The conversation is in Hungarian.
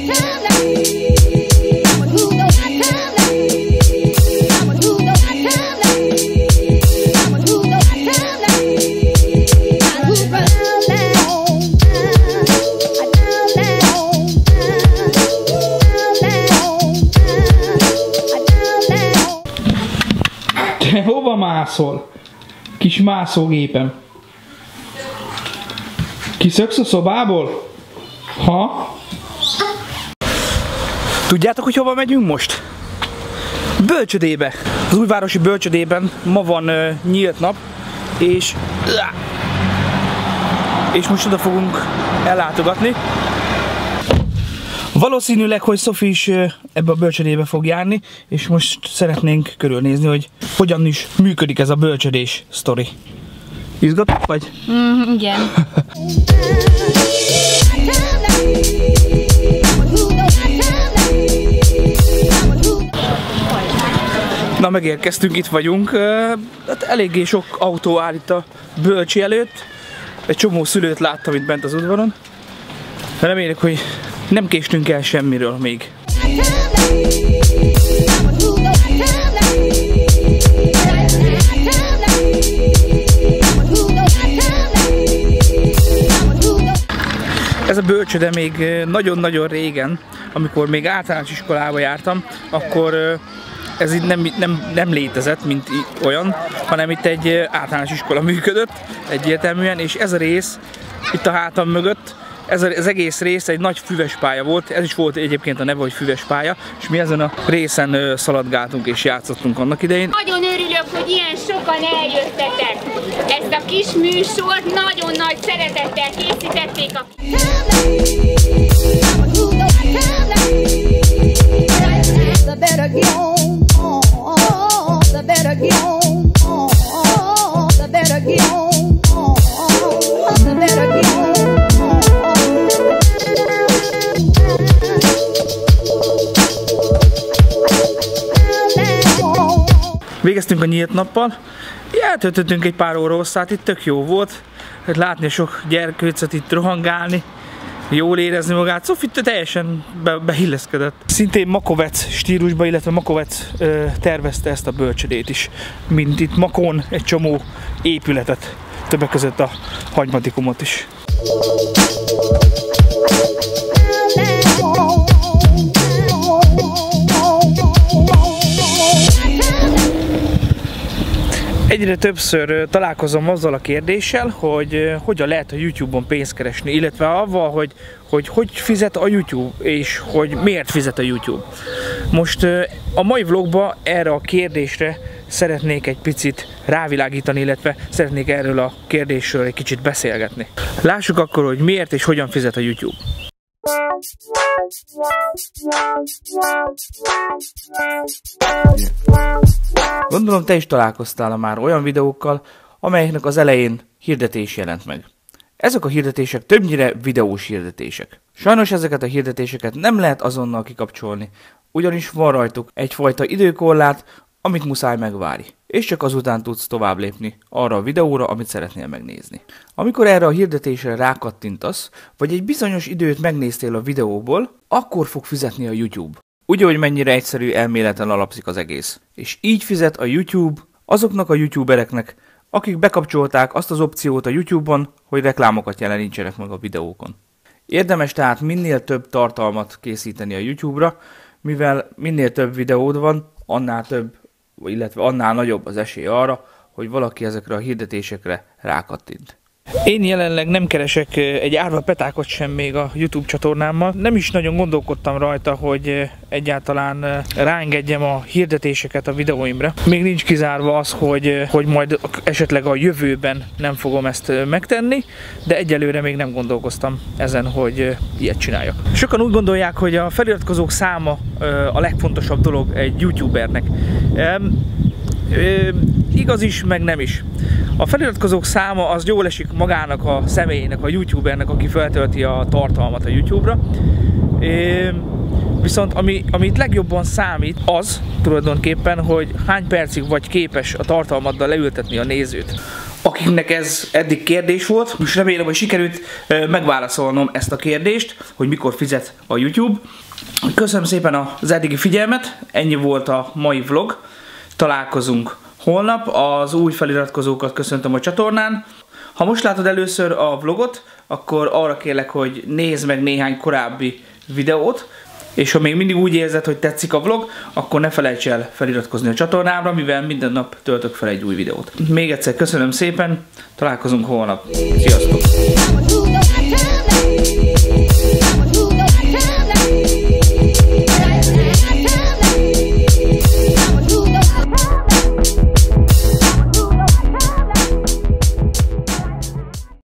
Te hova mászol? Kis mászógépem. Kiszöksz a szobából? Ha? Tudjátok, hogy hova megyünk most? Bölcsödébe. Az újvárosi bölcsödében ma van nyílt nap, és most oda fogunk ellátogatni. Valószínűleg, hogy Szofi is ebbe a bölcsödébe fog járni, és most szeretnénk körülnézni, hogy hogyan is működik ez a bölcsödés sztori. Izgatott vagy? Igen. Na, megérkeztünk, itt vagyunk. Hát eléggé sok autó áll itt a bölcsi előtt. Egy csomó szülőt láttam itt bent az udvaron. Reméljük, hogy nem késtünk el semmiről még. Ez a bölcsöde még nagyon-nagyon régen, amikor még általános iskolába jártam, akkor ez így nem létezett, mint olyan, hanem itt egy általános iskola működött egyértelműen, és ez a rész itt a hátam mögött, ez az egész rész egy nagy füves pálya volt, ez is volt egyébként a neve, hogy füves pálya, és mi ezen a részen szaladgáltunk és játszottunk annak idején. Nagyon örülök, hogy ilyen sokan eljöttetek. Ezt a kis műsort nagyon nagy szeretettel készítették a... Végeztünk a nyílt nappal, eltöltöttünk egy pár óra hosszát, itt tök jó volt, látni sok gyerkőcöt itt rohangálni, jól érezni magát. Szofi teljesen beilleszkedett. Szintén Makovec stílusba, illetve Makovec tervezte ezt a bölcsödét is, mint itt Makón egy csomó épületet, többek között a hagymatikumot is. Egyre többször találkozom azzal a kérdéssel, hogy hogyan lehet a YouTube-on pénzt keresni, illetve avval, hogy fizet a YouTube, és hogy miért fizet a YouTube. Most a mai vlogban erre a kérdésre szeretnék egy picit rávilágítani, illetve szeretnék erről a kérdésről egy kicsit beszélgetni. Lássuk akkor, hogy miért és hogyan fizet a YouTube. Gondolom, te is találkoztál már olyan videókkal, amelyeknek az elején hirdetés jelent meg. Ezek a hirdetések többnyire videós hirdetések. Sajnos ezeket a hirdetéseket nem lehet azonnal kikapcsolni, ugyanis van rajtuk egyfajta időkorlát, amit muszáj megvárni, és csak azután tudsz tovább lépni arra a videóra, amit szeretnél megnézni. Amikor erre a hirdetésre rákattintasz, vagy egy bizonyos időt megnéztél a videóból, akkor fog fizetni a YouTube. Ugye, hogy mennyire egyszerű elméleten alapszik az egész. És így fizet a YouTube azoknak a youtubereknek, akik bekapcsolták azt az opciót a YouTube-on, hogy reklámokat jelenítsenek meg a videókon. Érdemes tehát minél több tartalmat készíteni a YouTube-ra, mivel minél több videód van, annál több, illetve annál nagyobb az esély arra, hogy valaki ezekre a hirdetésekre rákattint. Én jelenleg nem keresek egy árva petákot sem még a YouTube csatornámmal. Nem is nagyon gondolkodtam rajta, hogy egyáltalán ráengedjem a hirdetéseket a videóimra. Még nincs kizárva az, hogy majd esetleg a jövőben nem fogom ezt megtenni, de egyelőre még nem gondolkoztam ezen, hogy ilyet csináljak. Sokan úgy gondolják, hogy a feliratkozók száma a legfontosabb dolog egy YouTubernek. Igaz is, meg nem is. A feliratkozók száma az jól esik magának a személynek, a YouTubernek, aki feltölti a tartalmat a YouTube-ra. Viszont amit legjobban számít az tulajdonképpen, hogy hány percig vagy képes a tartalmaddal leültetni a nézőt. akiknek ez eddig kérdés volt. Most remélem, hogy sikerült megválaszolnom ezt a kérdést, hogy mikor fizet a YouTube. Köszönöm szépen az eddigi figyelmet, ennyi volt a mai vlog. Találkozunk holnap, az új feliratkozókat köszöntöm a csatornán. Ha most látod először a vlogot, akkor arra kérlek, hogy nézd meg néhány korábbi videót, és ha még mindig úgy érzed, hogy tetszik a vlog, akkor ne felejts el feliratkozni a csatornámra, mivel minden nap töltök fel egy új videót. Még egyszer köszönöm szépen, találkozunk holnap. Sziasztok!